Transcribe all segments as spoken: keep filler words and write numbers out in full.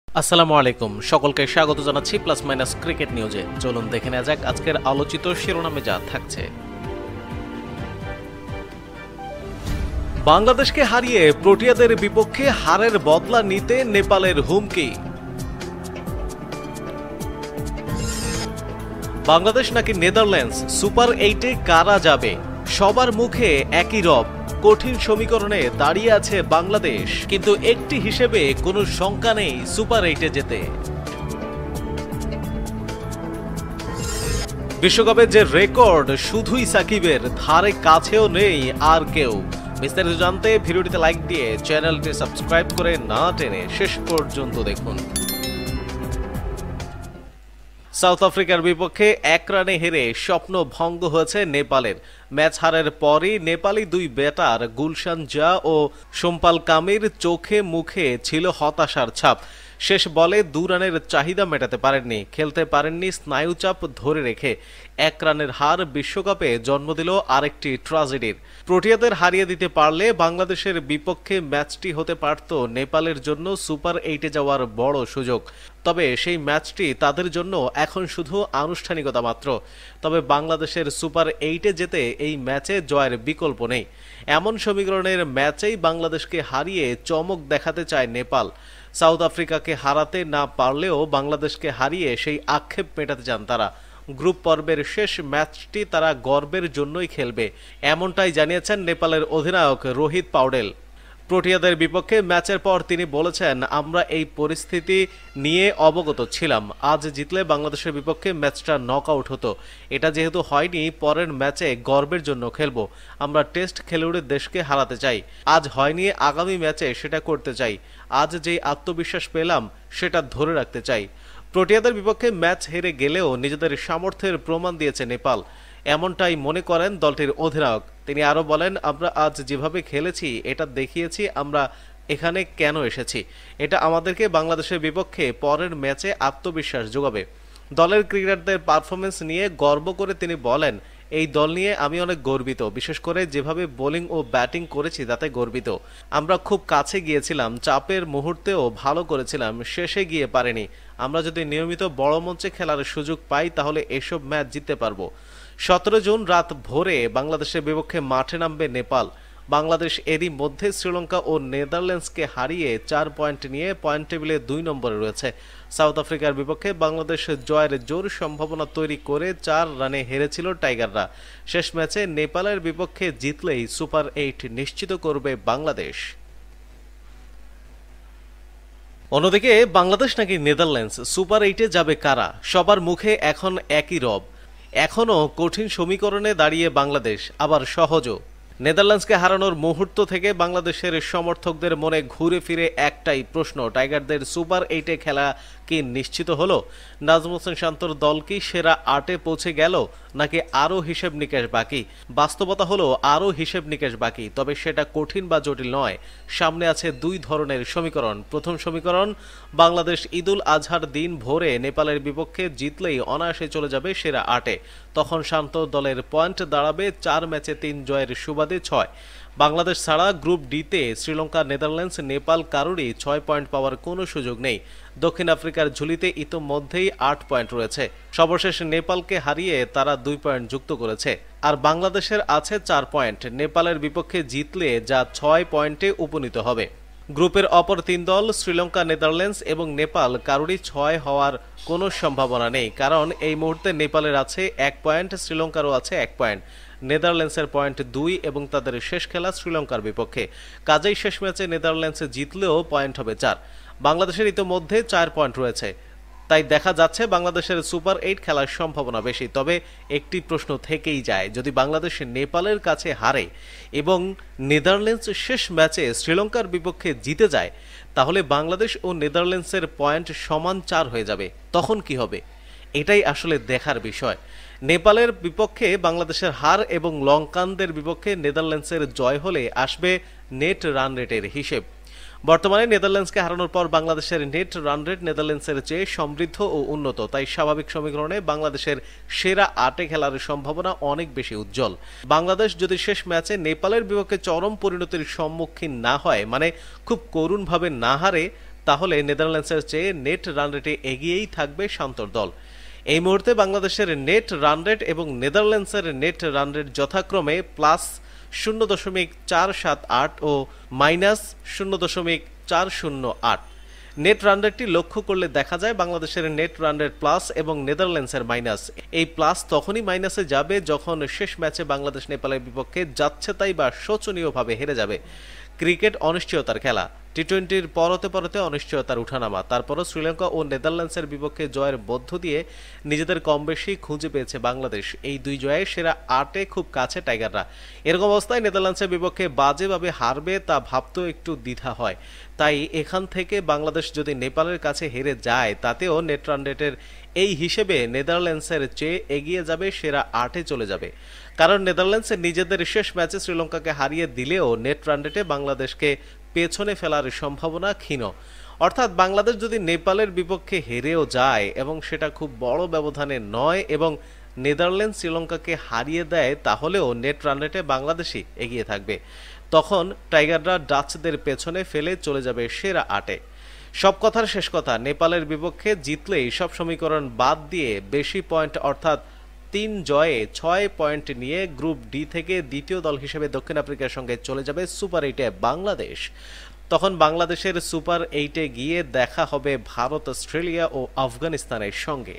আসসালামু আলাইকুম, সকলকে স্বাগত জানাচ্ছি প্লাস মাইনাস ক্রিকেট নিউজে। চলুন দেখে নেওয়া যাক আজকের আলোচিত শিরোনামে যা থাকছে। বাংলাদেশকে হারিয়ে প্রোটিয়াদের বিপক্ষে হারের বদলা নিতে নেপালের হুমকি। বাংলাদেশ নাকি নেদারল্যান্ডস, সুপার এইটে কারা যাবে? সবার মুখে একই রব, কঠিন সমীকরণে দাঁড়িয়ে আছে বাংলাদেশ, কিন্তু একটি হিসেবে কোনো শঙ্কা নেই সুপার এইটে যেতে। বিশ্বকাপের যে রেকর্ড শুধুই সাকিবের, ধারে কাছেও নেই আর কেউ। বিস্তারিত জানতে ভিডিওটিতে লাইক দিয়ে চ্যানেলটি সাবস্ক্রাইব করে না টেনে শেষ পর্যন্ত দেখুন। সাউথ আফ্রিকার বিপক্ষে এক রানে হেরে স্বপ্ন ভঙ্গ হয়েছে নেপালের। ম্যাচ হারের পরই নেপালি দুই ব্যাটার গুলশান জা ও সোমপাল কামির চোখে মুখে ছিল হতাশার ছাপ। শেষ বলে দু রানের চাহিদা মেটাতে পারেননি, খেলতে পারেননি স্নায়ুচাপ ধরে রেখে। এক রানের হার বিশ্বকাপে জন্ম দিল আরেকটি ট্র্যাজেডির। প্রোটিয়াদের হারিয়ে দিতে পারলে বাংলাদেশের বিপক্ষে ম্যাচটি হতে পারত নেপালের জন্য সুপার এইটে যাওয়ার বড় সুযোগ। তবে সেই ম্যাচটি তাদের জন্য এখন শুধু আনুষ্ঠানিকতা মাত্র। তবে বাংলাদেশের সুপার এইটে যেতে এই ম্যাচে জয়ের বিকল্প নেই। এমন সমীকরণের ম্যাচেই বাংলাদেশকে হারিয়ে চমক দেখাতে চায় নেপাল। সাউথ আফ্রিকাকে হারাতে না পারলেও বাংলাদেশকে হারিয়ে সেই আক্ষেপ মেটাতে চান তারা। গ্রুপ পর্বের শেষ ম্যাচটি তারা গর্বের জন্যই খেলবে, এমনটাই জানিয়েছেন নেপালের অধিনায়ক রোহিত পাউডেল। প্রোটিয়াদের বিপক্ষে ম্যাচের পর তিনি বলেছেন, আমরা এই পরিস্থিতি নিয়ে অবগত ছিলাম। আজ জিতলে বাংলাদেশের বিপক্ষে ম্যাচটা নকআউট হতো। এটা যেহেতু হয়নি, পরের ম্যাচে গর্বের জন্য খেলব। আমরা টেস্ট খেলুড়ে দেশকে হারাতে চাই। আজ হয়নি, আগামী ম্যাচে সেটা করতে চাই। আজ যেই আত্মবিশ্বাস পেলাম সেটা ধরে রাখতে চাই। প্রোটিয়াদের বিপক্ষে ম্যাচ হেরে গেলেও নিজেদের সামর্থ্যের প্রমাণ দিয়েছে নেপাল, এমনটাই মনে করেন দলটির অধিনায়ক। তিনি আরও বলেন, আমরা আজ যেভাবে খেলেছি এটা দেখিয়েছি আমরা এখানে কেন এসেছি। এটা আমাদেরকে বাংলাদেশের বিপক্ষে পরের ম্যাচে আত্মবিশ্বাস যোগাবে। দলের ক্রিকেটারদের পারফরমেন্স নিয়ে গর্ব করে তিনি বলেন, এই দল নিয়ে আমি অনেক গর্বিত, বিশেষ করে যেভাবে বোলিং ও ব্যাটিং করেছি তাতে গর্বিত। আমরা খুব কাছে গিয়েছিলাম, চাপের মুহূর্তেও ভালো করেছিলাম, শেষে গিয়ে পারেনি। আমরা যদি নিয়মিত বড় মঞ্চে খেলার সুযোগ পাই তাহলে এসব ম্যাচ জিততে পারবো। সতেরো জুন রাত ভোরে বাংলাদেশের বিপক্ষে মাঠে নামবে নেপাল। বাংলাদেশ এরই মধ্যে শ্রীলঙ্কা ও নেদারল্যান্ডসকে হারিয়ে চার পয়েন্ট নিয়ে পয়েন্ট টেবিলে দুই নম্বরে রয়েছে। সাউথ আফ্রিকার বিপক্ষে বাংলাদেশ জয়ের জোর সম্ভাবনা তৈরি করে চার রানে হেরেছিল টাইগাররা। শেষ ম্যাচে নেপালের বিপক্ষে জিতলেই সুপার এইট নিশ্চিত করবে বাংলাদেশ। অন্যদিকে বাংলাদেশ নাকি নেদারল্যান্ডস, সুপার এইটে যাবে কারা? সবার মুখে এখন একই রব। এখনও কঠিন সমীকরণে দাঁড়িয়ে বাংলাদেশ, আবার সহজও। নেদারল্যান্ডসকে হারানোর মুহূর্ত থেকে বাংলাদেশের সমর্থকদের মনে ঘুরে ফিরে একটাই প্রশ্ন, টাইগারদের সুপার এইটে খেলা কি নিশ্চিত হলো? নাজমুল হোসেন শান্তর দল কি সেরা আটে পৌঁছে গেল, নাকি আরও হিসেব নিকেশ বাকি? বাস্তবতা হলো আরও হিসেব নিকেশ বাকি, তবে সেটা কঠিন বা জটিল নয়। সামনে আছে দুই ধরনের সমীকরণ। প্রথম সমীকরণ, বাংলাদেশ ঈদুল আজহার দিন ভোরে নেপালের বিপক্ষে জিতলেই অনায়াসে চলে যাবে সেরা আটে। তখন শান্ত দলের পয়েন্ট দাঁড়াবে চার ম্যাচে তিন জয়ের সুবাদে ছয়। বাংলাদেশ ছাড়া গ্রুপ ডিতে শ্রীলঙ্কা, নেদারল্যান্ডস, নেপাল কারোরই ছয় পয়েন্ট পাওয়ার কোনো সুযোগ নেই। দক্ষিণ আফ্রিকার ঝুলিতে ইতোমধ্যেই আট পয়েন্ট রয়েছে। সর্বশেষ নেপালকে হারিয়ে তারা দুই পয়েন্ট যুক্ত করেছে। আর বাংলাদেশের আছে চার পয়েন্ট। নেপালের বিপক্ষে জিতলে যা ছয় পয়েন্টে উপনীত হবে। গ্রুপের অপর তিন দল শ্রীলঙ্কা, নেদারল্যান্ডস এবং নেপাল কারোরই ছয় হওয়ার কোনো সম্ভাবনা নেই, কারণ এই মুহূর্তে নেপালের আছে এক পয়েন্ট, শ্রীলঙ্কারও আছে এক পয়েন্ট। নেদারল্যান্ডসের পয়েন্ট দুই এবং তাদের শেষ খেলা শ্রীলঙ্কার বিপক্ষে। কাজেই শেষ ম্যাচে নেদারল্যান্ডসে জিতলেও পয়েন্ট হবে চার। বাংলাদেশের ইতোমধ্যে চার পয়েন্ট রয়েছে, তাই দেখা যাচ্ছে বাংলাদেশের সুপার এইট খেলার সম্ভাবনা বেশি। তবে একটি প্রশ্ন থেকেই যায়, যদি বাংলাদেশ নেপালের কাছে হারে এবং নেদারল্যান্ডস শেষ ম্যাচে শ্রীলঙ্কার বিপক্ষে জিতে যায়, তাহলে বাংলাদেশ ও নেদারল্যান্ডসের পয়েন্ট সমান চার হয়ে যাবে। তখন কি হবে? এটাই আসলে দেখার বিষয়। নেপালের বিপক্ষে বাংলাদেশের হার এবং লঙ্কানদের বিপক্ষে নেদারল্যান্ডসের জয় হলে আসবে নেট রান রেটের হিসেব। বর্তমানে নেদারল্যান্ডসকে হারানোর পর বাংলাদেশের নেট রান রেট নেদারল্যান্ডসের চেয়ে সমৃদ্ধ ও উন্নত, তাই স্বাভাবিক সমীকরণে বাংলাদেশের সেরা আটে খেলার সম্ভাবনা অনেক বেশি উজ্জ্বল। বাংলাদেশ যদি শেষ ম্যাচে নেপালের বিপক্ষে চরম পরিণতির সম্মুখীন না হয়, মানে খুব করুণভাবে না হারে, তাহলে নেদারল্যান্ডসের চেয়ে নেট রান রেটে এগিয়েই থাকবে শান্তর দল। এই মুহূর্তে বাংলাদেশের নেট রান রেট এবং নেদারল্যান্ডসের নেট রান রেট যথাক্রমে প্লাস শূন্য দশমিক চার সাত আট ও মাইনাস শূন্য দশমিক চার শূন্য আট। নেট রান রেটটি লক্ষ্য করলে দেখা যায় বাংলাদেশের নেট রান রেট প্লাস এবং নেদারল্যান্ডসের মাইনাস। এই প্লাস তখনই মাইনাসে যাবে যখন শেষ ম্যাচে বাংলাদেশ নেপালের বিপক্ষে যাচ্ছে তাই বা শোচনীয়ভাবে হেরে যাবে। ক্রিকেট অনিশ্চয়তার খেলা, টি টোয়েন্টির পরতে পরতে অনিশ্চয়তার উঠানামা, তারপরও শ্রীলঙ্কা ও নেদারল্যান্ডসের বিপক্ষে জয়ের মধ্য দিয়ে নিজেদের কম বেশি খুঁজে পেয়েছে বাংলাদেশ। এই দুই জয়ে সেরা আটে খুব কাছে টাইগাররা। এরকম অবস্থায় নেদারল্যান্ডসের বিপক্ষে বাজেভাবে হারবে তা ভাবতেও একটু দ্বিধা হয়। তাই এখান থেকে বাংলাদেশ যদি নেপালের কাছে হেরে যায় তাতেও নেট রান রেটের এই হিসেবে নেদারল্যান্ডসের চেয়ে এগিয়ে যাবে, সেরা আটে চলে যাবে। কারণ নেদারল্যান্ডস নিজেদের শেষ ম্যাচে শ্রীলঙ্কাকে হারিয়ে দিলেও নেট রান রেটে বাংলাদেশকে পেছনে ফেলার সম্ভাবনা ক্ষীণ। অর্থাৎ বাংলাদেশ যদি নেপালের বিপক্ষে হেরেও যায় এবং সেটা খুব বড় ব্যবধানে নয় এবং নেদারল্যান্ড শ্রীলঙ্কাকে হারিয়ে দেয় তাহলেও নেট রান রেটে বাংলাদেশই এগিয়ে থাকবে। তখন টাইগাররা ডাচদের পেছনে ফেলে চলে যাবে সেরা আটে। সব কথার শেষ কথা, নেপালের বিপক্ষে জিতলেই সব সমীকরণ বাদ দিয়ে বেশি পয়েন্ট অর্থাৎ তিন জয়ে ছয় পয়েন্ট নিয়ে গ্রুপ ডি থেকে দ্বিতীয় দল হিসেবে দক্ষিণ আফ্রিকার সঙ্গে চলে যাবে সুপার এইটে বাংলাদেশ। তখন বাংলাদেশের সুপার এইটে গিয়ে দেখা হবে ভারত, অস্ট্রেলিয়া ও আফগানিস্তানের সঙ্গে।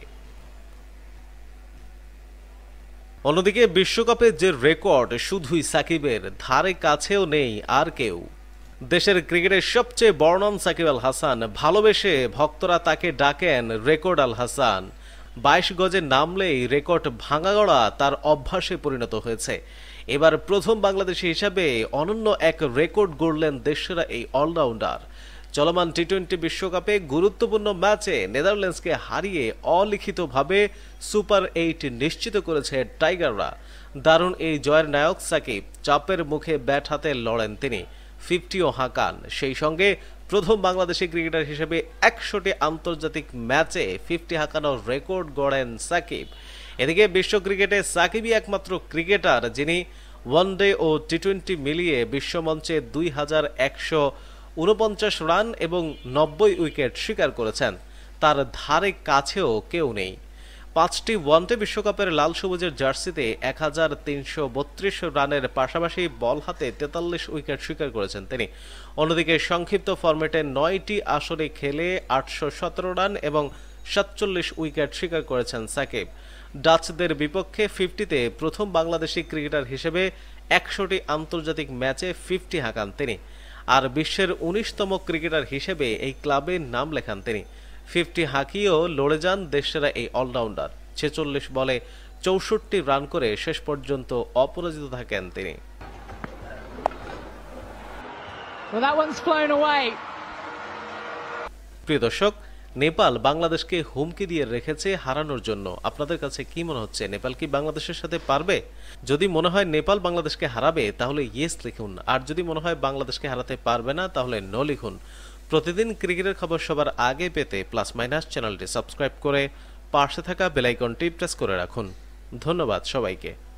অন্যদিকে বিশ্বকাপে যে রেকর্ড শুধুই সাকিবের, ধারে কাছেও নেই আর কেউ। দেশের ক্রিকেটের সবচেয়ে বর্ণম সাকিব আল হাসান, ভালোবেসে ভক্তরা তাকে ডাকেন রেকর্ড আল হাসান। বাইশ গজে নামলেই রেকর্ড ভাঙাগড়া তার অভ্যাসে পরিণত হয়েছে। এবার প্রথম বাংলাদেশি হিসাবে অনন্য এক রেকর্ড গড়লেন দেশসেরা এই অলরাউন্ডার। চলমান টি টোয়েন্টি বিশ্বকাপে গুরুত্বপূর্ণ ম্যাচে নেদারল্যান্ডসকে হারিয়ে অলিখিতভাবে সুপার এইট নিশ্চিত করেছে টাইগাররা। দারুণ এই জয়ের নায়ক সাকিব, চাপের মুখে ব্যাট হাতে লড়েন তিনি, ফিফটিও হাঁকান। সেই সঙ্গে প্রথম বাংলাদেশি ক্রিকেটার হিসেবে একশোটি আন্তর্জাতিক ম্যাচে ফিফটি হাঁকানোর রেকর্ড গড়েন সাকিব। এদিকে বিশ্ব ক্রিকেটে সাকিবই একমাত্র ক্রিকেটার যিনি ওয়ানডে ও টি টোয়েন্টি মিলিয়ে বিশ্বমঞ্চে দুই হাজার একশো উনপঞ্চাশ রান এবং নব্বই উইকেট শিকার করেছেন। তার ধারে কাছেও কেউ নেই। পাঁচটি ওয়ানডে বিশ্বকাপের লাল সবুজের জার্সিতে এক হাজার তিনশো বত্রিশ রানের পাশাপাশি বল হাতে তেতাল্লিশ উইকেট শিকার করেছেন তিনি। অন্যদিকে সংক্ষিপ্ত ফরম্যাটে নয়টি আসরে খেলে আটশো সতেরো রান এবং সাতচল্লিশ উইকেট শিকার করেছেন সাকিব। ডাচদের বিপক্ষে ফিফটিতে প্রথম বাংলাদেশি ক্রিকেটার হিসেবে একশোটি আন্তর্জাতিক ম্যাচে ফিফটি হাঁকান তিনি। আর বিশ্বের উনিশতম ক্রিকেটার হিসেবে এই ক্লাবে নাম লেখান তিনি। ফিফটি হাঁকিয়েও লড়ে যান দেশসেরা এই অলরাউন্ডার। ছেচল্লিশ বলে চৌষট্টি রান করে শেষ পর্যন্ত অপরাজিত থাকেন তিনি। প্রিয় দর্শক, নেপাল বাংলাদেশকে হুমকি দিয়ে রেখেছে হারানোর জন্য। আপনাদের কাছে কি মনে হচ্ছে, নেপাল কি বাংলাদেশের সাথে পারবে? যদি মনে হয় নেপাল বাংলাদেশকে হারাবে তাহলে ইয়েস লিখুন, আর যদি মনে হয় বাংলাদেশকে হারাতে পারবে না তাহলে নো লিখুন। প্রতিদিন ক্রিকেটের খবর সবার আগে পেতে প্লাস মাইনাস চ্যানেলটি সাবস্ক্রাইব করে পাশে থাকা বেল আইকনটি প্রেস করে রাখুন। ধন্যবাদ সবাইকে।